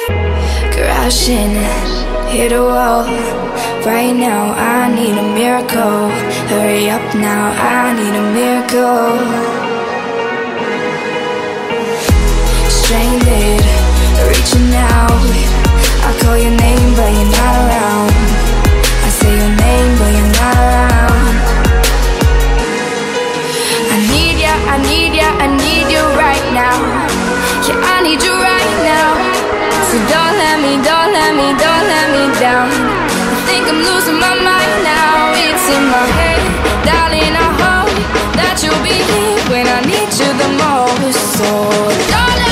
Crashing, hit a wall. Right now I need a miracle. Hurry up now, I need a miracle. Stranded, reaching out. I call your name but you're not around. I say your name but you're not around. I need ya, I need ya, I need you right now. Yeah, I need you right now. So don't let me, don't let me, don't let me down. I think I'm losing my mind now. It's in my head, darling, I hope that you'll be here when I need you the most. So don't let